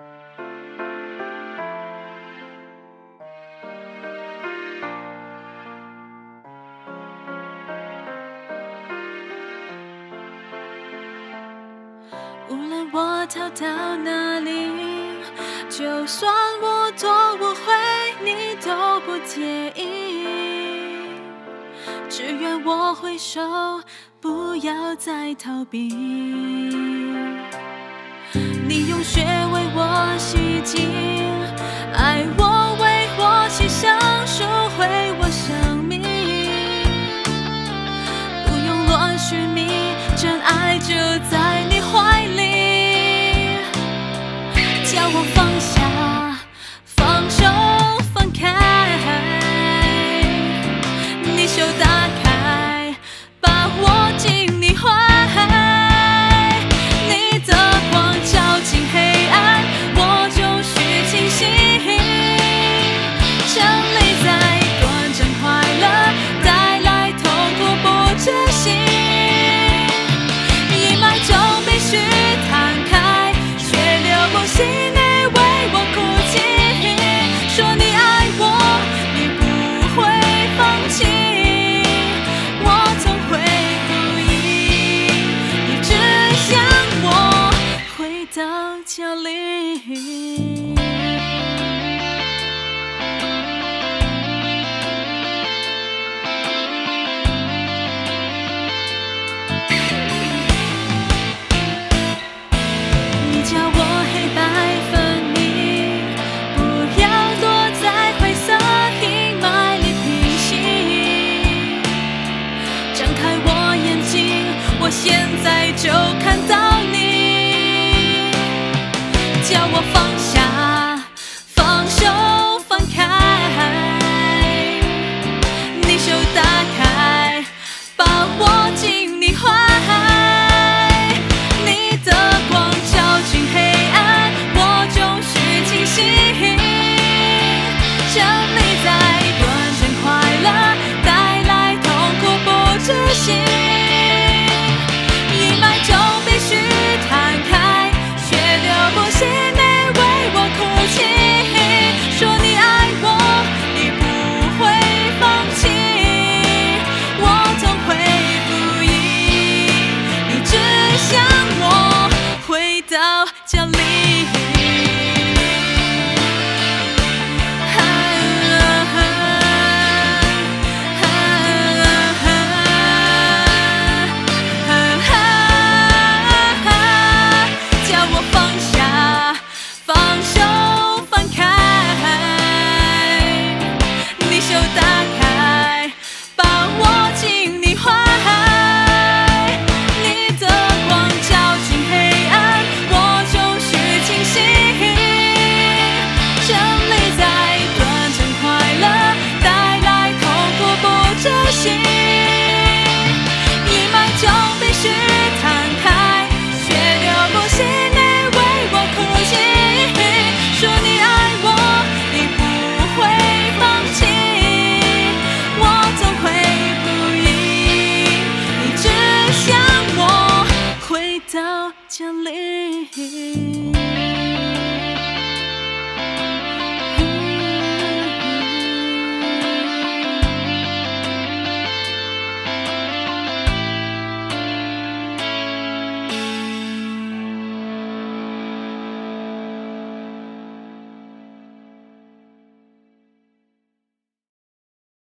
无论我逃到哪里，就算我多误会，你都不介意。只愿我回首，不要再逃避。你用血为我洗净，爱我为我牺牲，赎回我生命。不用乱寻觅，真爱就在你怀里。叫我放下，放手，放开，你手打开，把我进你怀。你的光照进黑暗，我就是清醒。站立在短暂快乐，带来痛苦不执行。一脉就必须摊开，血流不息内为我哭泣。说你爱我，你不会放弃，我总会不移。你只想我回到家里。你叫我黑白分明，不要躲在灰色阴霾里平息。张开我眼睛，我现在就看到你。叫我放下，放手，放开，你手打开，把我进你怀。你的光照进黑暗，我就是清醒。站立在短暂快乐，带来痛苦不执行。一脉就必须摊开，血流不息内为我哭泣。说你爱我，你不会放弃，我总会不移。你只想我回到家里。叫我放下，放手，放开，你手打开，把我进你怀。你的光照进黑暗，我就是清醒。站立在短暂快乐，带来痛苦不执行。一脉就必须摊开，血流不息内为我哭泣。说你爱我，你不会放弃，我总会不移。你只想我回到家里。